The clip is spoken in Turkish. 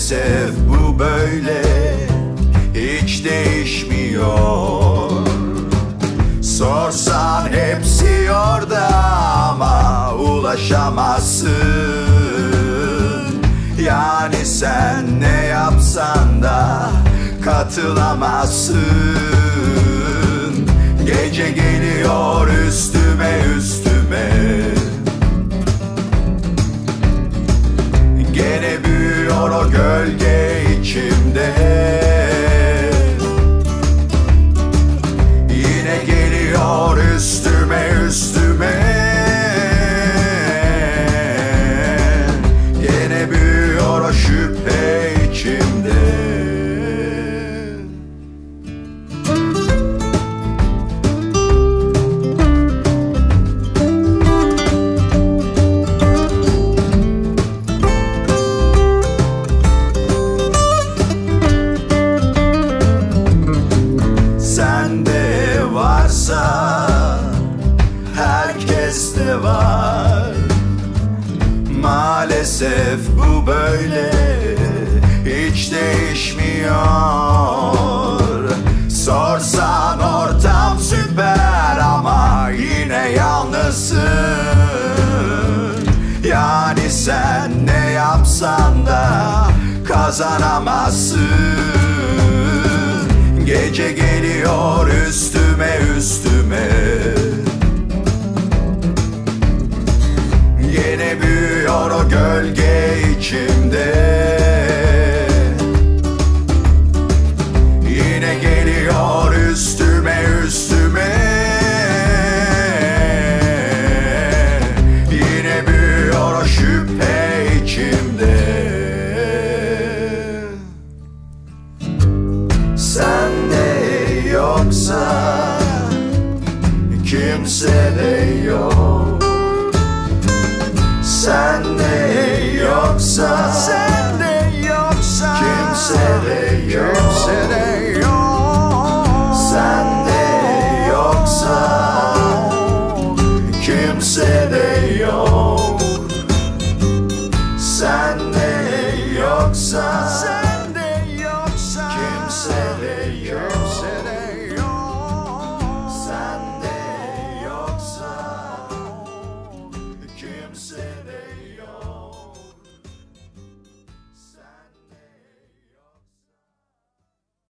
Maalesef bu böyle, hiç değişmiyor. Sorsan hepsi orada ama ulaşamazsın. Yani sen ne yapsan da katılamazsın. Gece geliyor üstüme üstüme, gene büyüyor o gölge içimde. Yine geliyor üstüme üstüme, gene büyüyor o şüphe içimde. Sende varsa herkeste var. Maalesef bu böyle, hiç değişmiyor. Sorsan ortam süper ama yine yalnızsın. Yani sen ne yapsan da kazanamazsın. Gece geliyor üstüme üstüme, yine büyüyor o gölge içimde. Yine geliyor üstüme üstüme, yine büyüyor o şüphe içimde. Sende yoksa kimse